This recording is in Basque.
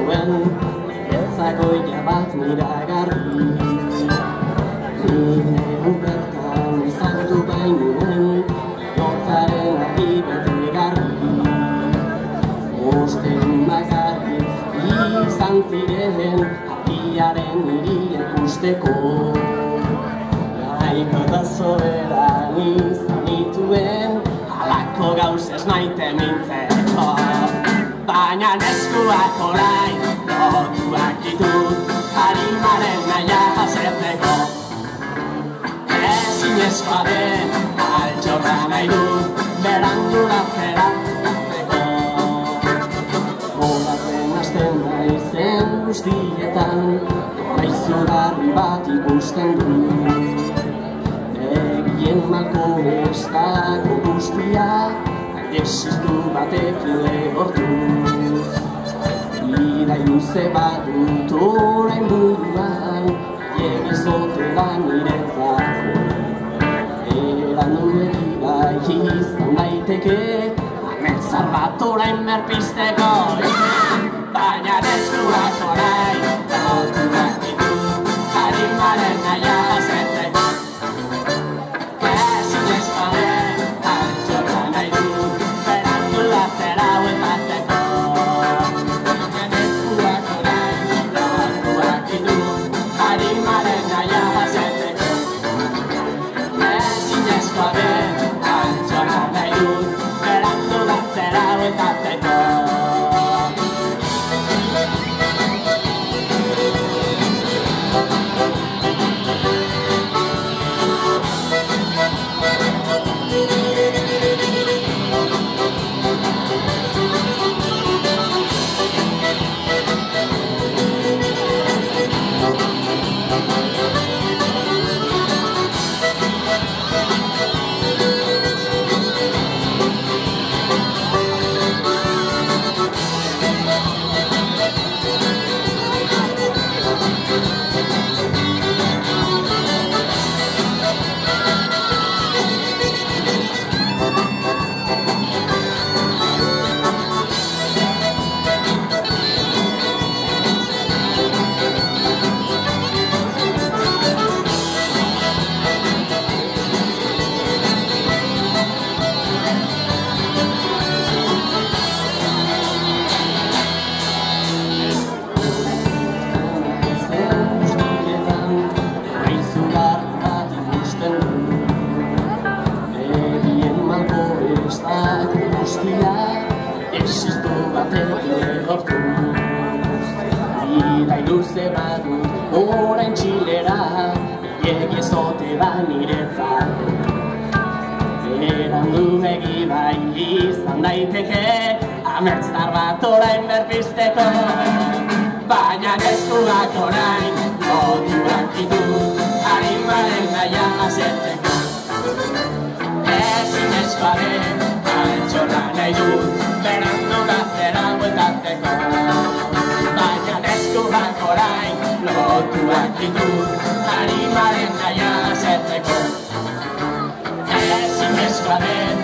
nuen Ezagoia bat miragarri Nire bertan ezagutu bainuen Lotzaren argi betegarri Osten bakarri izan ziren Argiaren iria ikusteko Nahiko da soberan izan nituen Halako gauzez maite mintzeko Baina neskuak orain lotuak ditut Harimaren naia asertzeko Ezinezkoa den altxorra nahi dut Beranduratzera hartzeko Horatzen hasten naizen guztietan Izugarri bat ikusten du Begien malko bestako guztia Existu batekin lehortuz Irai luze bat dut orain buruan Egizote da niretzako Eranduegi bai izan daiteke Ametzar bat orain merpizteko Baina neskuak orain lotuak ditut Harimaren naia asertzeko Ezinezkoa den altxorra nahi dut Beranduratzera bueltatzeko Baina neskuak orain lotuak ditut Harimaren naia asertzeko Ezinezkoa den altxorra nahi dut Beranduratzera bueltatzeko Existu batekin lehortuz Irai luze bat dut orain txilera Egiezote da niretzako Eranduegi bai izan daiteke Ametzar bat orain berpizteko Baina neskuak orain lotuak ditut Harimaren naia asertzeko Ezinezkoa den altxorra nahi dut Beranduratzera bueltatzeko Baina neskuak orain lotuak ditut Harimaren naia asertzeko Ezinezkoa den